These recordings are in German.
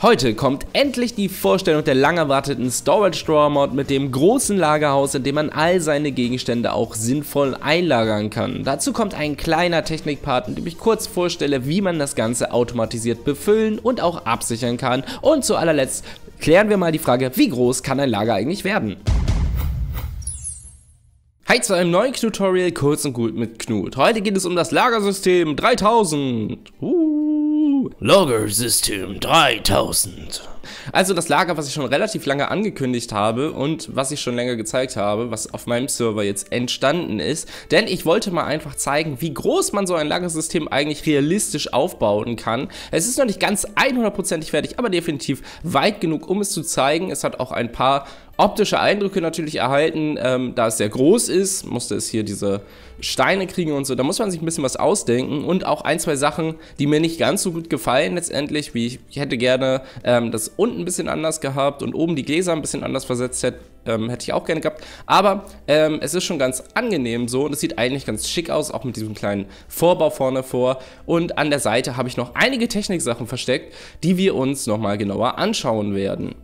Heute kommt endlich die Vorstellung der lang erwarteten Storage Drawer Mod mit dem großen Lagerhaus, in dem man all seine Gegenstände auch sinnvoll einlagern kann. Dazu kommt ein kleiner Technikpart, in dem ich kurz vorstelle, wie man das Ganze automatisiert befüllen und auch absichern kann. Und zu allerletzt klären wir mal die Frage, wie groß kann ein Lager eigentlich werden? Hi zu einem neuen Tutorial, kurz und gut mit Knut. Heute geht es um das Lagersystem 3000. Lagersystem 3000. Also das Lager, was ich schon relativ lange angekündigt habe und was ich schon länger gezeigt habe, was auf meinem Server jetzt entstanden ist. Denn ich wollte mal einfach zeigen, wie groß man so ein Lagersystem eigentlich realistisch aufbauen kann. Es ist noch nicht ganz 100%ig fertig, aber definitiv weit genug, um es zu zeigen. Es hat auch ein paar optische Eindrücke natürlich erhalten, da es sehr groß ist, musste es hier diese Steine kriegen und so, da muss man sich ein bisschen was ausdenken und auch ein, zwei Sachen, die mir nicht ganz so gut gefallen letztendlich, wie ich hätte gerne das unten ein bisschen anders gehabt und oben die Gläser ein bisschen anders versetzt hätte ich auch gerne gehabt, aber es ist schon ganz angenehm so und es sieht eigentlich ganz schick aus, auch mit diesem kleinen Vorbau vorne vor und an der Seite habe ich noch einige Techniksachen versteckt, die wir uns nochmal genauer anschauen werden.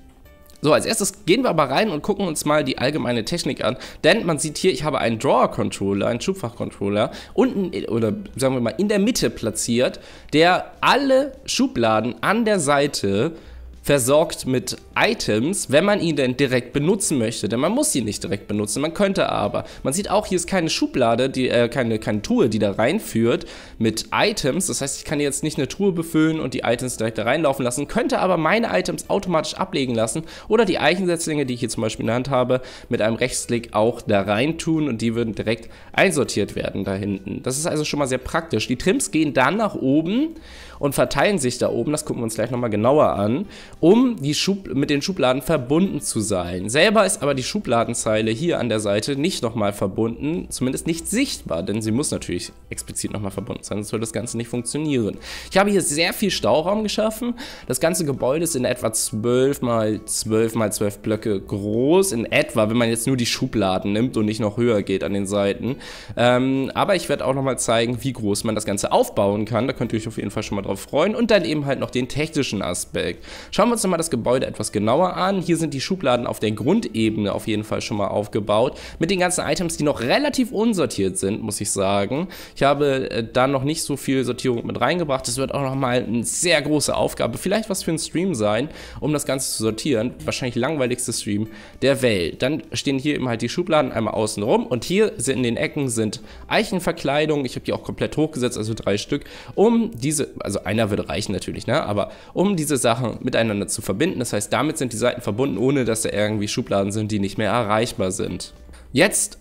So, als erstes gehen wir aber rein und gucken uns mal die allgemeine Technik an, denn man sieht hier, ich habe einen Drawer-Controller, einen Schubfach-Controller, unten, oder sagen wir mal in der Mitte platziert, der alle Schubladen an der Seite versorgt mit Items, wenn man ihn denn direkt benutzen möchte. Denn man muss ihn nicht direkt benutzen, man könnte aber. Man sieht auch, hier ist keine Schublade, keine Truhe, die da reinführt mit Items. Das heißt, ich kann jetzt nicht eine Truhe befüllen und die Items direkt da reinlaufen lassen, könnte aber meine Items automatisch ablegen lassen oder die Eichensetzlinge, die ich hier zum Beispiel in der Hand habe, mit einem Rechtsklick auch da rein tun und die würden direkt einsortiert werden da hinten. Das ist also schon mal sehr praktisch. Die Trims gehen dann nach oben und verteilen sich da oben, das gucken wir uns gleich nochmal genauer an, um mit den Schubladen verbunden zu sein. Selber ist aber die Schubladenzeile hier an der Seite nicht nochmal verbunden, zumindest nicht sichtbar, denn sie muss natürlich explizit nochmal verbunden sein, sonst würde das Ganze nicht funktionieren. Ich habe hier sehr viel Stauraum geschaffen. Das ganze Gebäude ist in etwa 12 mal 12 mal 12 Blöcke groß, in etwa, wenn man jetzt nur die Schubladen nimmt und nicht noch höher geht an den Seiten. Aber ich werde auch nochmal zeigen, wie groß man das Ganze aufbauen kann. Da könnt ihr euch auf jeden Fall schon mal drauf freuen und dann eben halt noch den technischen Aspekt. Schauen wir uns nochmal das Gebäude etwas genauer an. Hier sind die Schubladen auf der Grundebene auf jeden Fall schon mal aufgebaut, mit den ganzen Items, die noch relativ unsortiert sind, muss ich sagen. Ich habe da noch nicht so viel Sortierung mit reingebracht. Das wird auch nochmal eine sehr große Aufgabe, vielleicht was für einen Stream sein, um das Ganze zu sortieren. Wahrscheinlich langweiligste Stream der Welt. Dann stehen hier eben halt die Schubladen einmal außen rum und hier in den Ecken sind Eichenverkleidungen. Ich habe die auch komplett hochgesetzt, also 3 Stück, um diese, also einer würde reichen natürlich, ne? Aber um diese Sachen miteinander zu verbinden. Das heißt, damit sind die Seiten verbunden, ohne dass da irgendwie Schubladen sind, die nicht mehr erreichbar sind. Jetzt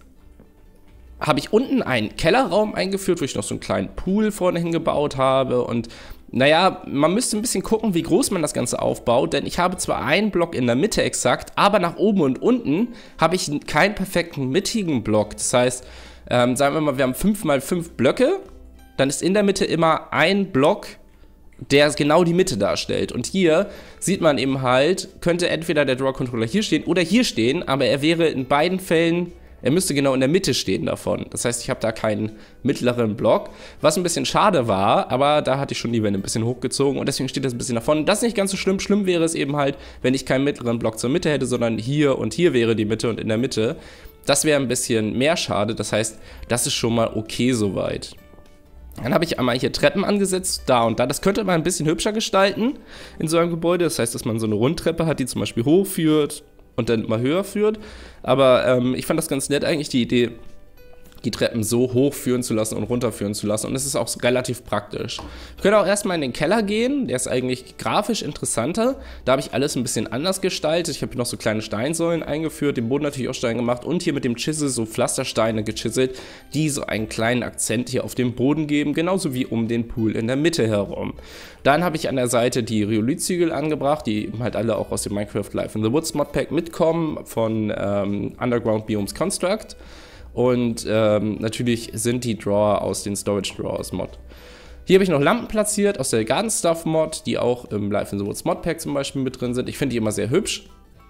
habe ich unten einen Kellerraum eingeführt, wo ich noch so einen kleinen Pool vorne hingebaut habe und naja, man müsste ein bisschen gucken, wie groß man das Ganze aufbaut, denn ich habe zwar einen Block in der Mitte exakt, aber nach oben und unten habe ich keinen perfekten mittigen Block. Das heißt, sagen wir mal, wir haben 5 mal 5 Blöcke, dann ist in der Mitte immer ein Block, der genau die Mitte darstellt. Und hier sieht man eben halt, könnte entweder der Drawer-Controller hier stehen oder hier stehen, aber er wäre in beiden Fällen, er müsste genau in der Mitte stehen davon. Das heißt, ich habe da keinen mittleren Block, was ein bisschen schade war, aber da hatte ich schon die Wände ein bisschen hochgezogen und deswegen steht das ein bisschen davon. Das ist nicht ganz so schlimm. Schlimm wäre es eben halt, wenn ich keinen mittleren Block zur Mitte hätte, sondern hier und hier wäre die Mitte und in der Mitte. Das wäre ein bisschen mehr schade. Das heißt, das ist schon mal okay soweit. Dann habe ich einmal hier Treppen angesetzt, da und da. Das könnte man ein bisschen hübscher gestalten in so einem Gebäude. Das heißt, dass man so eine Rundtreppe hat, die zum Beispiel hochführt und dann mal höher führt. Aber ich fand das ganz nett eigentlich, die Idee, die Treppen so hochführen zu lassen und runterführen zu lassen. Und das ist auch relativ praktisch. Wir können auch erstmal in den Keller gehen. Der ist eigentlich grafisch interessanter. Da habe ich alles ein bisschen anders gestaltet. Ich habe hier noch so kleine Steinsäulen eingeführt, den Boden natürlich auch Stein gemacht und hier mit dem Chisel so Pflastersteine gechiselt, die so einen kleinen Akzent hier auf dem Boden geben, genauso wie um den Pool in der Mitte herum. Dann habe ich an der Seite die Rhyolitzügel angebracht, die halt alle auch aus dem Minecraft Life in the Woods Modpack mitkommen von Underground Biomes Construct. Und natürlich sind die Drawer aus den Storage Drawers Mod. Hier habe ich noch Lampen platziert aus der Garden Stuff Mod, die auch im Life in the Woods Modpack zum Beispiel mit drin sind. Ich finde die immer sehr hübsch.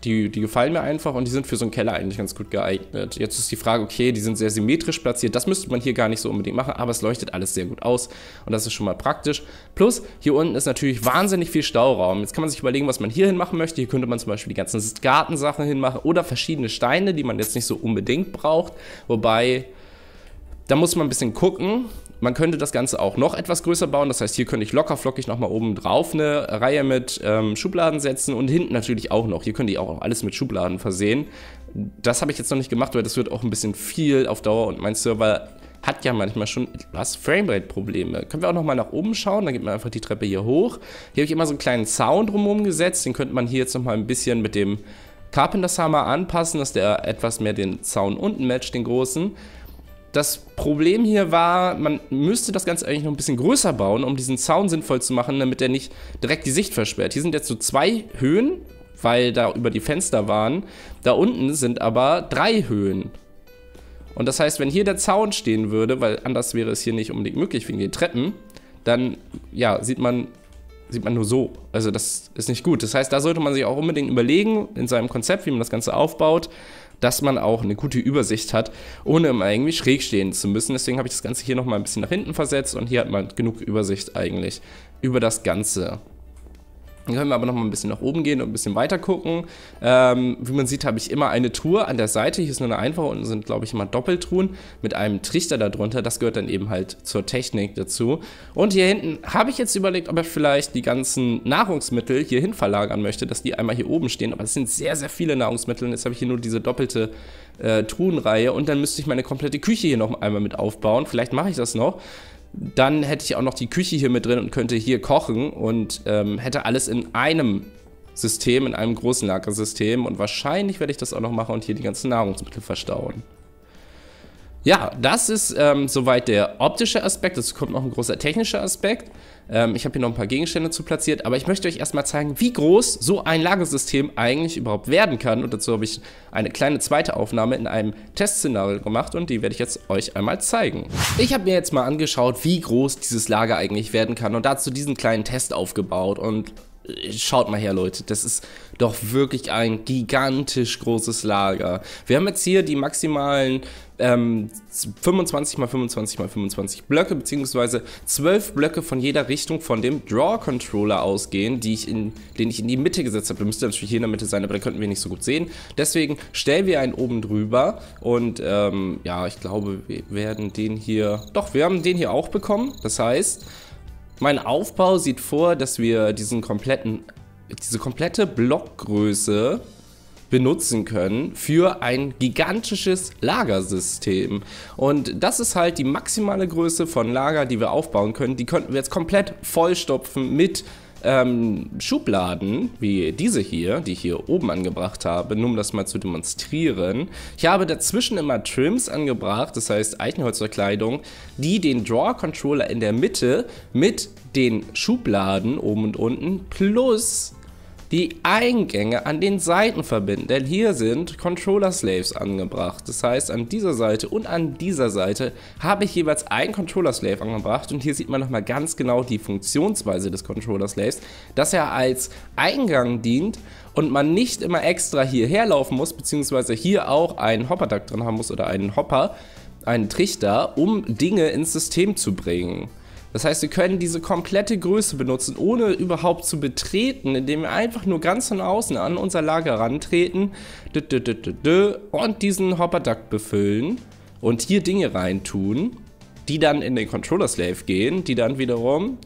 Die gefallen mir einfach und die sind für so einen Keller eigentlich ganz gut geeignet. Jetzt ist die Frage, okay, die sind sehr symmetrisch platziert. Das müsste man hier gar nicht so unbedingt machen, aber es leuchtet alles sehr gut aus und das ist schon mal praktisch. Plus, hier unten ist natürlich wahnsinnig viel Stauraum. Jetzt kann man sich überlegen, was man hier hin machen möchte. Hier könnte man zum Beispiel die ganzen Gartensachen hinmachen oder verschiedene Steine, die man jetzt nicht so unbedingt braucht. Wobei, da muss man ein bisschen gucken. Man könnte das Ganze auch noch etwas größer bauen, das heißt, hier könnte ich locker flockig nochmal oben drauf eine Reihe mit Schubladen setzen und hinten natürlich auch noch. Hier könnte ich auch alles mit Schubladen versehen. Das habe ich jetzt noch nicht gemacht, weil das wird auch ein bisschen viel auf Dauer und mein Server hat ja manchmal schon etwas Framerate-Probleme. Können wir auch nochmal nach oben schauen, dann geht man einfach die Treppe hier hoch. Hier habe ich immer so einen kleinen Zaun drumherum gesetzt, den könnte man hier jetzt nochmal ein bisschen mit dem Carpenter's Hammer anpassen, dass der etwas mehr den Zaun unten matcht, den großen. Das Problem hier war, man müsste das Ganze eigentlich noch ein bisschen größer bauen, um diesen Zaun sinnvoll zu machen, damit der nicht direkt die Sicht versperrt. Hier sind jetzt so 2 Höhen, weil da über die Fenster waren. Da unten sind aber 3 Höhen. Und das heißt, wenn hier der Zaun stehen würde, weil anders wäre es hier nicht unbedingt möglich wegen den Treppen, dann ja, sieht man nur so. Also das ist nicht gut. Das heißt, da sollte man sich auch unbedingt überlegen in seinem Konzept, wie man das Ganze aufbaut, dass man auch eine gute Übersicht hat, ohne immer irgendwie schräg stehen zu müssen. Deswegen habe ich das Ganze hier nochmal ein bisschen nach hinten versetzt und hier hat man genug Übersicht eigentlich über das Ganze. Dann können wir aber nochmal ein bisschen nach oben gehen und ein bisschen weiter gucken. Wie man sieht, habe ich immer eine Truhe an der Seite. Hier ist nur eine einfache, unten sind, glaube ich, immer Doppeltruhen mit einem Trichter darunter. Das gehört dann eben halt zur Technik dazu. Und hier hinten habe ich jetzt überlegt, ob ich vielleicht die ganzen Nahrungsmittel hier hin verlagern möchte, dass die einmal hier oben stehen. Aber es sind sehr, sehr viele Nahrungsmittel und jetzt habe ich hier nur diese doppelte Truhenreihe. Und dann müsste ich meine komplette Küche hier noch einmal mit aufbauen. Vielleicht mache ich das noch. Dann hätte ich auch noch die Küche hier mit drin und könnte hier kochen und hätte alles in einem System, in einem großen Lagersystem. Und wahrscheinlich werde ich das auch noch machen und hier die ganzen Nahrungsmittel verstauen. Ja, das ist soweit der optische Aspekt. Es kommt noch ein großer technischer Aspekt. Ich habe hier noch ein paar Gegenstände zu platziert, aber ich möchte euch erstmal zeigen, wie groß so ein Lagersystem eigentlich überhaupt werden kann. Und dazu habe ich eine kleine zweite Aufnahme in einem Testszenario gemacht und die werde ich jetzt euch einmal zeigen. Ich habe mir jetzt mal angeschaut, wie groß dieses Lager eigentlich werden kann und dazu diesen kleinen Test aufgebaut und schaut mal her, Leute, das ist doch wirklich ein gigantisch großes Lager. Wir haben jetzt hier die maximalen 25 x 25 x 25 Blöcke, beziehungsweise 12 Blöcke von jeder Richtung von dem Draw-Controller ausgehen, den ich in die Mitte gesetzt habe. Der müsste natürlich hier in der Mitte sein, aber da könnten wir nicht so gut sehen. Deswegen stellen wir einen oben drüber und ja, ich glaube, wir werden den hier, doch, wir haben den hier auch bekommen. Das heißt, mein Aufbau sieht vor, dass wir diese komplette Blockgröße benutzen können für ein gigantisches Lagersystem. Und das ist halt die maximale Größe von Lager, die wir aufbauen können. Die könnten wir jetzt komplett vollstopfen mit Schubladen, wie diese hier, die ich hier oben angebracht habe, nur um das mal zu demonstrieren. Ich habe dazwischen immer Trims angebracht, das heißt Eichenholzverkleidung, die den Draw-Controller in der Mitte mit den Schubladen oben und unten plus die Eingänge an den Seiten verbinden, denn hier sind Controller Slaves angebracht. Das heißt, an dieser Seite und an dieser Seite habe ich jeweils einen Controller Slave angebracht und hier sieht man nochmal ganz genau die Funktionsweise des Controller Slaves, dass er als Eingang dient und man nicht immer extra hierher laufen muss, beziehungsweise hier auch einen Hopperduct drin haben muss oder einen Hopper, einen Trichter, um Dinge ins System zu bringen. Das heißt, wir können diese komplette Größe benutzen, ohne überhaupt zu betreten, indem wir einfach nur ganz von außen an unser Lager rantreten und diesen Hopperduct befüllen und hier Dinge reintun, die dann in den Controller Slave gehen, die dann wiederum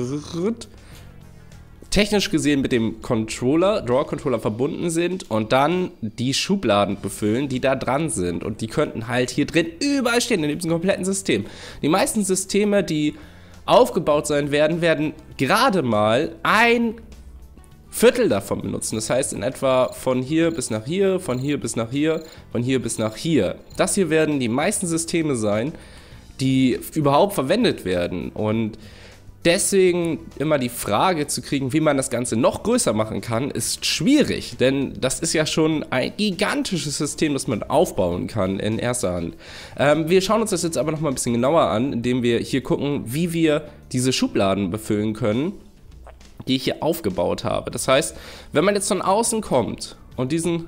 technisch gesehen mit dem Draw-Controller verbunden sind und dann die Schubladen befüllen, die da dran sind. Und die könnten halt hier drin überall stehen, in diesem kompletten System. Die meisten Systeme, die aufgebaut sein werden, werden gerade mal ein Viertel davon benutzen. Das heißt in etwa von hier bis nach hier, von hier bis nach hier, von hier bis nach hier. Das hier werden die meisten Systeme sein, die überhaupt verwendet werden. Und deswegen immer die Frage zu kriegen, wie man das Ganze noch größer machen kann, ist schwierig, denn das ist ja schon ein gigantisches System, das man aufbauen kann in erster Hand. Wir schauen uns das jetzt aber noch mal ein bisschen genauer an, indem wir hier gucken, wie wir diese Schubladen befüllen können, die ich hier aufgebaut habe. Das heißt, wenn man jetzt von außen kommt Und diesen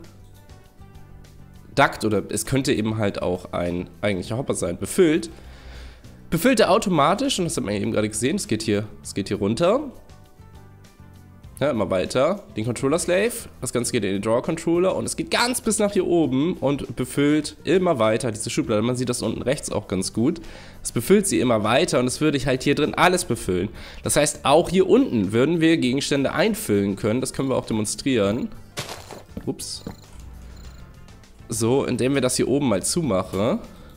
Duct, oder es könnte eben halt auch ein eigentlicher Hopper sein, befüllt er automatisch, und das hat man eben gerade gesehen, es geht hier runter. Ja, immer weiter. Den Controller Slave, das Ganze geht in den Drawer Controller und es geht ganz bis nach hier oben und befüllt immer weiter diese Schublade. Man sieht das unten rechts auch ganz gut. Es befüllt sie immer weiter und es würde ich halt hier drin alles befüllen. Das heißt, auch hier unten würden wir Gegenstände einfüllen können. Das können wir auch demonstrieren. Ups. So, indem wir das hier oben mal zumachen.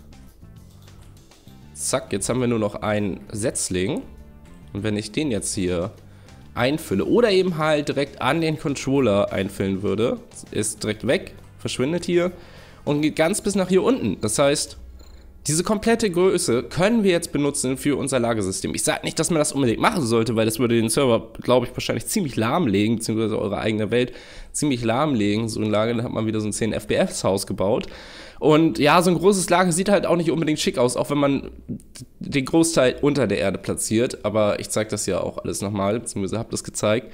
Zack, jetzt haben wir nur noch einen Setzling. Und wenn ich den jetzt hier einfülle oder eben halt direkt an den Controller einfüllen würde, ist direkt weg, verschwindet hier und geht ganz bis nach hier unten. Das heißt, diese komplette Größe können wir jetzt benutzen für unser Lagersystem. Ich sage nicht, dass man das unbedingt machen sollte, weil das würde den Server, glaube ich, wahrscheinlich ziemlich lahmlegen, beziehungsweise eure eigene Welt ziemlich lahmlegen. So ein Lager, da hat man wieder so ein 10 FPS Haus gebaut. Und ja, so ein großes Lager sieht halt auch nicht unbedingt schick aus, auch wenn man den Großteil unter der Erde platziert. Aber ich zeige das ja auch alles nochmal, beziehungsweise habe das gezeigt,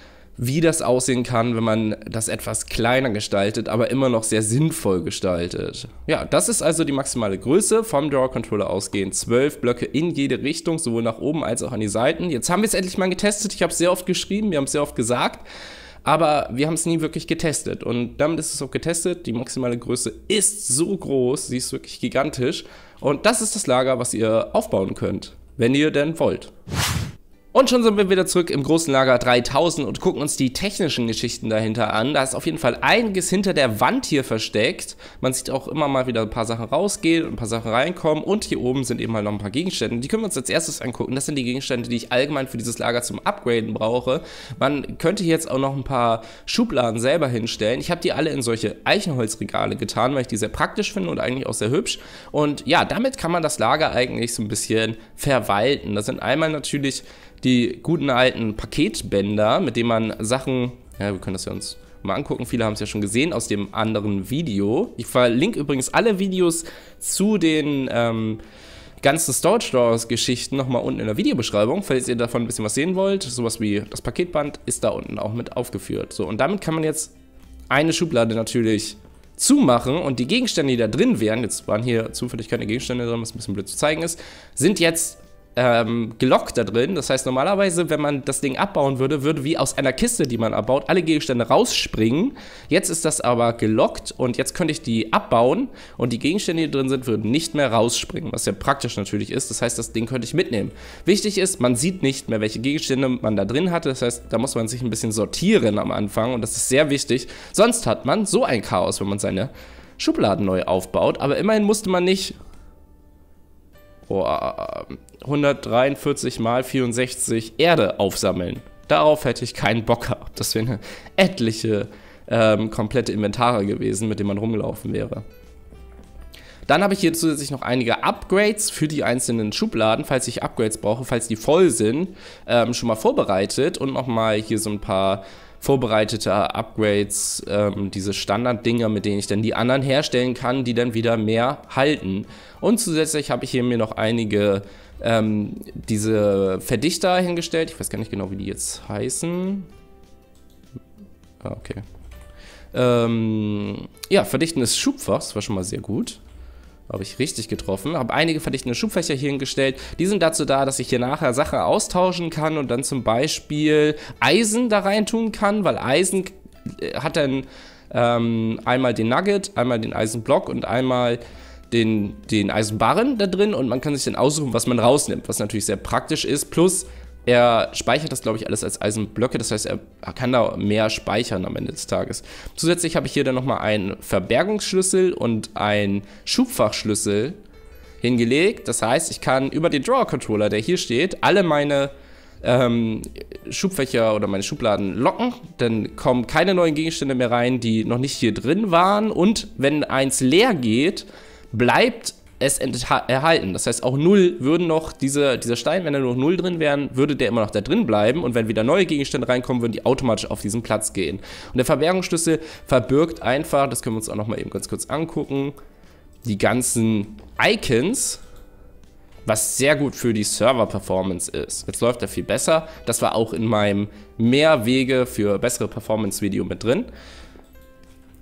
wie das aussehen kann, wenn man das etwas kleiner gestaltet, aber immer noch sehr sinnvoll gestaltet. Ja, das ist also die maximale Größe vom Drawer Controller ausgehend. 12 Blöcke in jede Richtung, sowohl nach oben als auch an die Seiten. Jetzt haben wir es endlich mal getestet. Ich habe es sehr oft geschrieben, wir haben es sehr oft gesagt. Aber wir haben es nie wirklich getestet und damit ist es auch getestet. Die maximale Größe ist so groß, sie ist wirklich gigantisch. Und das ist das Lager, was ihr aufbauen könnt, wenn ihr denn wollt. Und schon sind wir wieder zurück im großen Lager 3000 und gucken uns die technischen Geschichten dahinter an. Da ist auf jeden Fall einiges hinter der Wand hier versteckt. Man sieht auch immer mal wieder ein paar Sachen rausgehen und ein paar Sachen reinkommen. Und hier oben sind eben halt noch ein paar Gegenstände. Die können wir uns als erstes angucken. Das sind die Gegenstände, die ich allgemein für dieses Lager zum Upgraden brauche. Man könnte hier jetzt auch noch ein paar Schubladen selber hinstellen. Ich habe die alle in solche Eichenholzregale getan, weil ich die sehr praktisch finde und eigentlich auch sehr hübsch. Und ja, damit kann man das Lager eigentlich so ein bisschen verwalten. Das sind einmal natürlich die guten alten Paketbänder, mit denen man Sachen, ja, wir können das ja uns mal angucken, viele haben es ja schon gesehen aus dem anderen Video. Ich verlinke übrigens alle Videos zu den ganzen Storage Drawers Geschichten nochmal unten in der Videobeschreibung, falls ihr davon ein bisschen was sehen wollt. Sowas wie das Paketband ist da unten auch mit aufgeführt. So, und damit kann man jetzt eine Schublade natürlich zumachen und die Gegenstände, die da drin wären, jetzt waren hier zufällig keine Gegenstände drin, was ein bisschen blöd zu zeigen ist, sind jetzt gelockt da drin. Das heißt, normalerweise, wenn man das Ding abbauen würde, würde wie aus einer Kiste, die man abbaut, alle Gegenstände rausspringen. Jetzt ist das aber gelockt und jetzt könnte ich die abbauen und die Gegenstände, die drin sind, würden nicht mehr rausspringen, was ja praktisch natürlich ist. Das heißt, das Ding könnte ich mitnehmen. Wichtig ist, man sieht nicht mehr, welche Gegenstände man da drin hatte. Das heißt, da muss man sich ein bisschen sortieren am Anfang und das ist sehr wichtig. Sonst hat man so ein Chaos, wenn man seine Schubladen neu aufbaut. Aber immerhin musste man nicht 143 mal 64 Erde aufsammeln. Darauf hätte ich keinen Bock gehabt. Das wäre eine etliche komplette Inventare gewesen, mit denen man rumgelaufen wäre. Dann habe ich hier zusätzlich noch einige Upgrades für die einzelnen Schubladen, falls ich Upgrades brauche, falls die voll sind, schon mal vorbereitet und nochmal hier so ein paar vorbereitete Upgrades, diese Standarddinger, mit denen ich dann die anderen herstellen kann, die dann wieder mehr halten. Und zusätzlich habe ich hier mir noch einige diese Verdichter hingestellt. Ich weiß gar nicht genau, wie die jetzt heißen. Ah, okay. Ja, verdichtendes Schubfach, das war schon mal sehr gut. Habe ich richtig getroffen. Habe einige verdichtende Schubfächer hier hingestellt. Die sind dazu da, dass ich hier nachher Sachen austauschen kann und dann zum Beispiel Eisen da rein tun kann, weil Eisen hat dann einmal den Nugget, einmal den Eisenblock und einmal den Eisenbarren da drin und man kann sich dann aussuchen, was man rausnimmt, was natürlich sehr praktisch ist. Plus, er speichert das, glaube ich, alles als Eisenblöcke, das heißt, er kann da mehr speichern am Ende des Tages. Zusätzlich habe ich hier dann nochmal einen Verbergungsschlüssel und einen Schubfachschlüssel hingelegt. Das heißt, ich kann über den Drawer-Controller, der hier steht, alle meine Schubfächer oder meine Schubladen locken. Dann kommen keine neuen Gegenstände mehr rein, die noch nicht hier drin waren. Und wenn eins leer geht, bleibt es erhalten. Das heißt, auch 0 würden noch, dieser Stein, wenn da nur noch 0 drin wären, würde der immer noch da drin bleiben und wenn wieder neue Gegenstände reinkommen, würden die automatisch auf diesen Platz gehen. Und der Verbergungsschlüssel verbirgt einfach, das können wir uns auch noch mal eben ganz kurz angucken, die ganzen Icons, was sehr gut für die Server-Performance ist. Jetzt läuft er viel besser. Das war auch in meinem mehr Wege für bessere Performance-Video mit drin.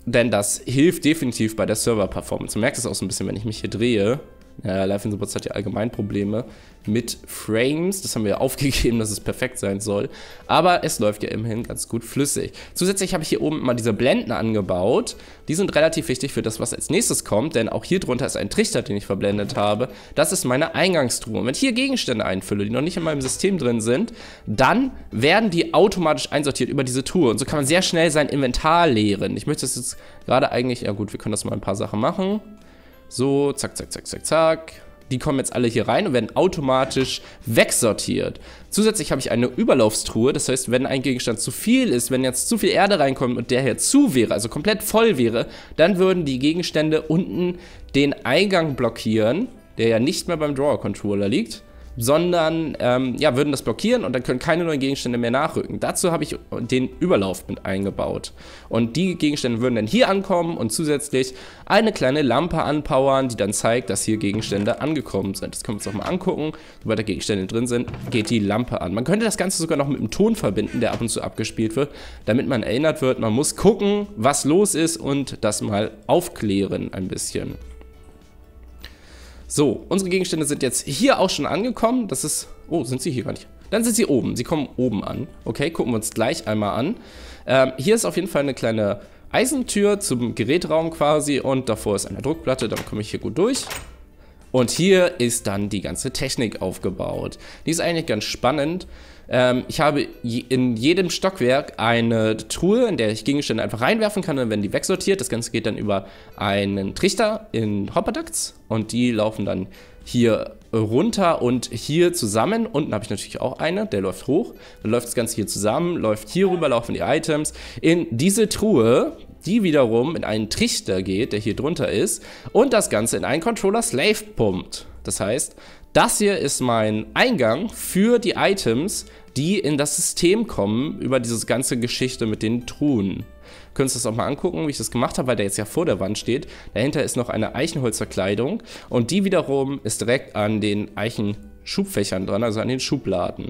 Denn das hilft definitiv bei der Server-Performance. Man merkt es auch so ein bisschen, wenn ich mich hier drehe. Ja, Live in the Bots hat ja allgemein Probleme mit Frames. Das haben wir ja aufgegeben, dass es perfekt sein soll. Aber es läuft ja immerhin ganz gut flüssig. Zusätzlich habe ich hier oben mal diese Blenden angebaut. Die sind relativ wichtig für das, was als nächstes kommt. Denn auch hier drunter ist ein Trichter, den ich verblendet habe. Das ist meine Eingangstruhe. Und wenn ich hier Gegenstände einfülle, die noch nicht in meinem System drin sind, dann werden die automatisch einsortiert über diese Truhe. Und so kann man sehr schnell sein Inventar leeren. Ich möchte das jetzt gerade eigentlich... Ja gut, wir können das mal ein paar Sachen machen. So, zack, zack, zack, zack, zack. Die kommen jetzt alle hier rein und werden automatisch wegsortiert. Zusätzlich habe ich eine Überlaufstruhe, das heißt, wenn ein Gegenstand zu viel ist, wenn jetzt zu viel Erde reinkommt und der hier zu wäre, also komplett voll wäre, dann würden die Gegenstände unten den Eingang blockieren, der ja nicht mehr beim Drawer-Controller liegt, sondern ja, würden das blockieren und dann können keine neuen Gegenstände mehr nachrücken. Dazu habe ich den Überlauf mit eingebaut. Und die Gegenstände würden dann hier ankommen und zusätzlich eine kleine Lampe anpowern, die dann zeigt, dass hier Gegenstände angekommen sind. Das können wir uns auch mal angucken. Sobald da Gegenstände drin sind, geht die Lampe an. Man könnte das Ganze sogar noch mit einem Ton verbinden, der ab und zu abgespielt wird, damit man erinnert wird, man muss gucken, was los ist und das mal aufklären ein bisschen. So, unsere Gegenstände sind jetzt hier auch schon angekommen. Das ist... Oh, sind sie hier gar nicht? Dann sind sie oben. Sie kommen oben an. Okay, gucken wir uns gleich einmal an. Hier ist auf jeden Fall eine kleine Eisentür zum Gerätraum quasi. Und davor ist eine Druckplatte, dann komme ich hier gut durch. Und hier ist dann die ganze Technik aufgebaut. Die ist eigentlich ganz spannend. Ich habe in jedem Stockwerk eine Truhe, in der ich Gegenstände einfach reinwerfen kann und dann werden die wegsortiert. Das Ganze geht dann über einen Trichter in Hopper Ducts und die laufen dann hier runter und hier zusammen. Unten habe ich natürlich auch eine, der läuft hoch. Dann läuft das Ganze hier zusammen, läuft hier rüber, laufen die Items in diese Truhe, die wiederum in einen Trichter geht, der hier drunter ist und das Ganze in einen Controller Slave pumpt. Das heißt, das hier ist mein Eingang für die Items, die in das System kommen, über diese ganze Geschichte mit den Truhen. Ihr könnt euch das auch mal angucken, wie ich das gemacht habe, weil der jetzt ja vor der Wand steht. Dahinter ist noch eine Eichenholzverkleidung und die wiederum ist direkt an den Eichenschubfächern dran, also an den Schubladen.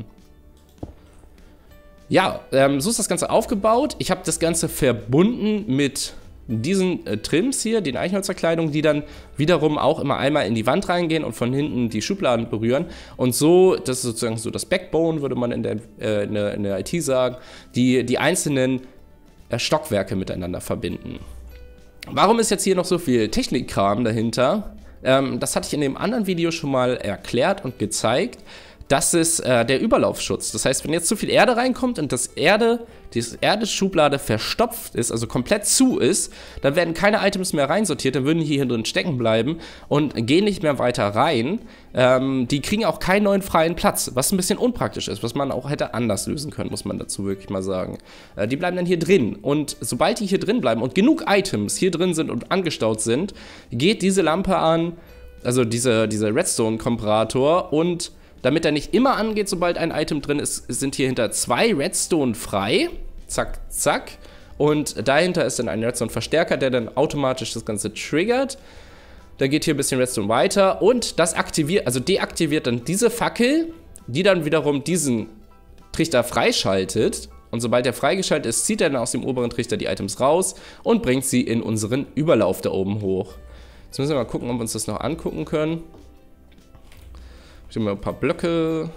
Ja, so ist das Ganze aufgebaut. Ich habe das Ganze verbunden mit diesen Trims hier, den Eichenholzverkleidungen, die dann wiederum auch immer einmal in die Wand reingehen und von hinten die Schubladen berühren. Und so, das ist sozusagen so das Backbone, würde man in der IT sagen, die einzelnen Stockwerke miteinander verbinden. Warum ist jetzt hier noch so viel Technikkram dahinter? Das hatte ich in dem anderen Video schon mal erklärt und gezeigt. Das ist der Überlaufschutz. Das heißt, wenn jetzt zu viel Erde reinkommt und diese Erdeschublade verstopft ist, also komplett zu ist, dann werden keine Items mehr reinsortiert, dann würden die hier drin stecken bleiben und gehen nicht mehr weiter rein. Die kriegen auch keinen neuen freien Platz, was ein bisschen unpraktisch ist, was man auch hätte anders lösen können, muss man dazu wirklich mal sagen. Die bleiben dann hier drin und sobald die hier drin bleiben und genug Items hier drin sind und angestaut sind, geht diese Lampe an, also dieser Redstone-Komparator und damit er nicht immer angeht, sobald ein Item drin ist, sind hier hinter 2 Redstone frei. Zack, zack. Und dahinter ist dann ein Redstone-Verstärker, der dann automatisch das Ganze triggert. Da geht hier ein bisschen Redstone weiter und das deaktiviert dann diese Fackel, die dann wiederum diesen Trichter freischaltet. Und sobald er freigeschaltet ist, zieht er dann aus dem oberen Trichter die Items raus und bringt sie in unseren Überlauf da oben hoch. Jetzt müssen wir mal gucken, ob wir uns das noch angucken können. Ich habe mal ein paar Blöcke.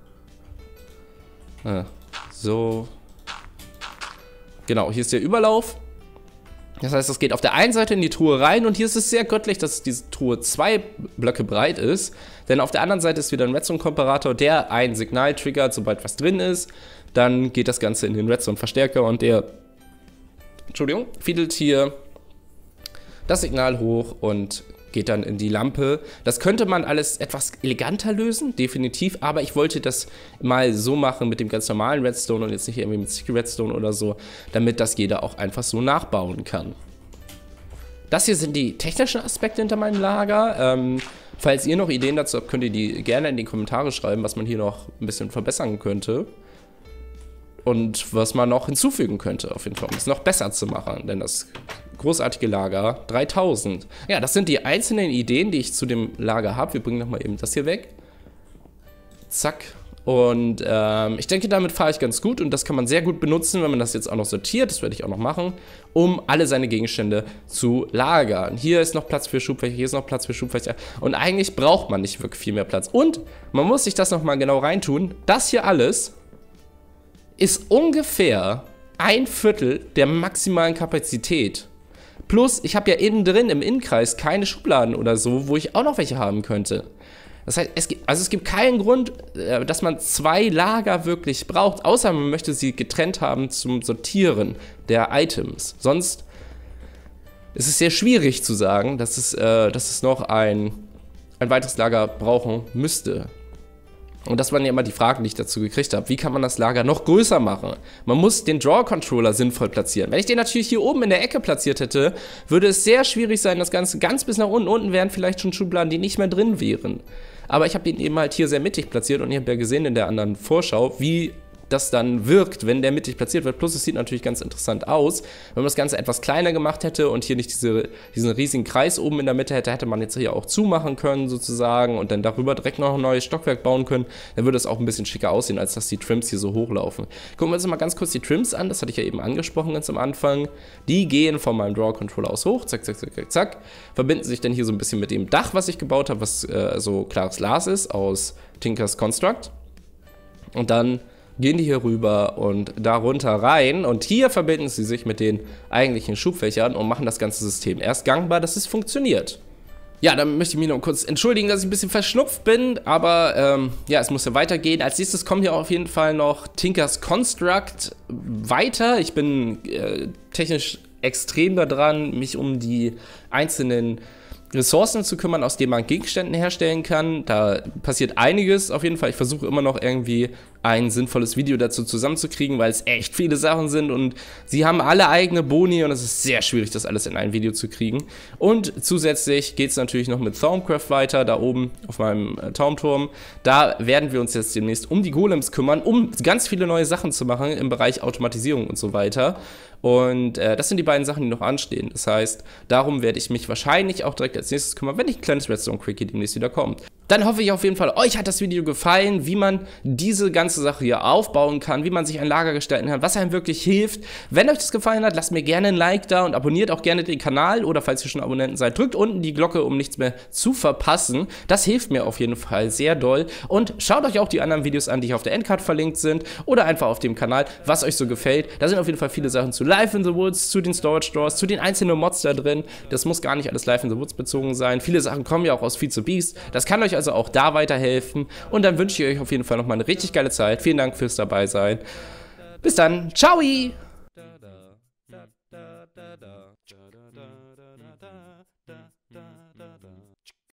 So. Genau, hier ist der Überlauf. Das heißt, das geht auf der einen Seite in die Truhe rein und hier ist es sehr göttlich, dass diese Truhe 2 Blöcke breit ist. Denn auf der anderen Seite ist wieder ein Redstone-Komparator, der ein Signal triggert, sobald was drin ist. Dann geht das Ganze in den Redstone-Verstärker und der, fiedelt hier das Signal hoch und geht dann in die Lampe. Das könnte man alles etwas eleganter lösen, definitiv, aber ich wollte das mal so machen mit dem ganz normalen Redstone und jetzt nicht irgendwie mit Sticky Redstone oder so, damit das jeder auch einfach so nachbauen kann. Das hier sind die technischen Aspekte hinter meinem Lager. Falls ihr noch Ideen dazu habt, könnt ihr die gerne in die Kommentare schreiben, was man hier noch ein bisschen verbessern könnte. Und was man noch hinzufügen könnte, auf jeden Fall, um es noch besser zu machen, denn das großartige Lager 3000. Ja, das sind die einzelnen Ideen, die ich zu dem Lager habe. Wir bringen nochmal eben das hier weg. Zack. Und ich denke, damit fahre ich ganz gut und das kann man sehr gut benutzen, wenn man das jetzt auch noch sortiert, das werde ich auch noch machen, um alle seine Gegenstände zu lagern. Hier ist noch Platz für Schubfächer, hier ist noch Platz für Schubfächer und eigentlich braucht man nicht wirklich viel mehr Platz. Und man muss sich das nochmal genau reintun, das hier alles ist ungefähr 1/4 der maximalen Kapazität. Plus, ich habe ja innen drin im Innenkreis keine Schubladen oder so, wo ich auch noch welche haben könnte. Das heißt, es gibt keinen Grund, dass man 2 Lager wirklich braucht, außer man möchte sie getrennt haben zum Sortieren der Items. Sonst ist es sehr schwierig zu sagen, dass es noch ein weiteres Lager brauchen müsste. Und das waren ja immer die Fragen, die ich dazu gekriegt habe. Wie kann man das Lager noch größer machen? Man muss den Draw-Controller sinnvoll platzieren. Wenn ich den natürlich hier oben in der Ecke platziert hätte, würde es sehr schwierig sein, das Ganze ganz bis nach unten. Unten wären vielleicht schon Schubladen, die nicht mehr drin wären. Aber ich habe den eben halt hier sehr mittig platziert und ihr habt ja gesehen in der anderen Vorschau, wie das dann wirkt, wenn der mittig platziert wird. Plus es sieht natürlich ganz interessant aus. Wenn man das Ganze etwas kleiner gemacht hätte und hier nicht diesen riesigen Kreis oben in der Mitte hätte, hätte man jetzt hier auch zumachen können sozusagen und dann darüber direkt noch ein neues Stockwerk bauen können. Dann würde es auch ein bisschen schicker aussehen, als dass die Trims hier so hochlaufen. Gucken wir uns mal ganz kurz die Trims an. Das hatte ich ja eben angesprochen ganz am Anfang. Die gehen von meinem Draw-Controller aus hoch. Zack, zack, zack, zack, zack. Verbinden sich dann hier so ein bisschen mit dem Dach, was ich gebaut habe, was so klares Glas ist aus Tinker's Construct. Und dann gehen die hier rüber und da runter rein und hier verbinden sie sich mit den eigentlichen Schubfächern und machen das ganze System erst gangbar, dass es funktioniert. Ja, dann möchte ich mich noch kurz entschuldigen, dass ich ein bisschen verschnupft bin, aber ja, es muss ja weitergehen. Als nächstes kommt hier auf jeden Fall noch Tinker's Construct weiter. Ich bin technisch extrem daran, mich um die einzelnen Ressourcen zu kümmern, aus denen man Gegenstände herstellen kann. Da passiert einiges auf jeden Fall. Ich versuche immer noch irgendwie ein sinnvolles Video dazu zusammenzukriegen, weil es echt viele Sachen sind und sie haben alle eigene Boni und es ist sehr schwierig, das alles in ein Video zu kriegen. Und zusätzlich geht es natürlich noch mit Thaumcraft weiter, da oben auf meinem Taumturm. Da werden wir uns jetzt demnächst um die Golems kümmern, um ganz viele neue Sachen zu machen im Bereich Automatisierung und so weiter. Und das sind die beiden Sachen, die noch anstehen. Das heißt, darum werde ich mich wahrscheinlich auch direkt als nächstes kümmern, wenn ein kleines Redstone-Quickie demnächst wieder kommt. Dann hoffe ich auf jeden Fall, euch hat das Video gefallen, wie man diese ganze Sache hier aufbauen kann, wie man sich ein Lager gestalten kann, was einem wirklich hilft. Wenn euch das gefallen hat, lasst mir gerne ein Like da und abonniert auch gerne den Kanal oder falls ihr schon Abonnenten seid, drückt unten die Glocke, um nichts mehr zu verpassen. Das hilft mir auf jeden Fall sehr doll und schaut euch auch die anderen Videos an, die hier auf der Endcard verlinkt sind oder einfach auf dem Kanal, was euch so gefällt. Da sind auf jeden Fall viele Sachen zu Life in the Woods, zu den Storage Stores, zu den einzelnen Mods da drin. Das muss gar nicht alles Life in the Woods bezogen sein. Viele Sachen kommen ja auch aus Feed the Beast. Das kann euch also auch da weiterhelfen. Und dann wünsche ich euch auf jeden Fall nochmal eine richtig geile Zeit. Vielen Dank fürs dabei sein. Bis dann. Ciao!